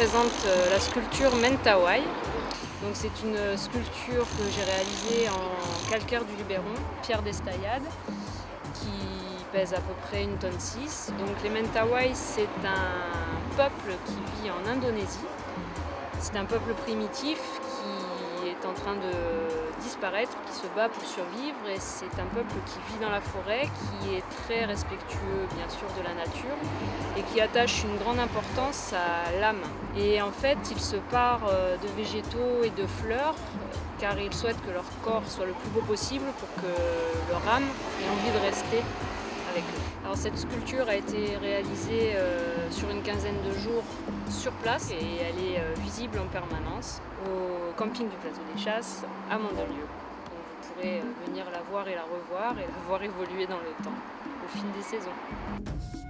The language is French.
présente la sculpture Mentawai. C'est une sculpture que j'ai réalisée en calcaire du Luberon, pierre d'Estayade, qui pèse à peu près 1,6 tonne. Donc les Mentawai, c'est un peuple qui vit en Indonésie. C'est un peuple primitif qui est en train de disparaître, qui se bat pour survivre, et c'est un peuple qui vit dans la forêt, qui est très respectueux bien sûr de la nature et qui attache une grande importance à l'âme. Et en fait, ils se parent de végétaux et de fleurs car ils souhaitent que leur corps soit le plus beau possible pour que leur âme ait envie de rester avec eux. Alors cette sculpture a été réalisée sur une quinzaine de jours sur place et elle est visible en permanence au camping du Plateau des Chasses à Mandelieu. Donc vous pourrez venir la voir et la revoir et la voir évoluer dans le temps au fil des saisons.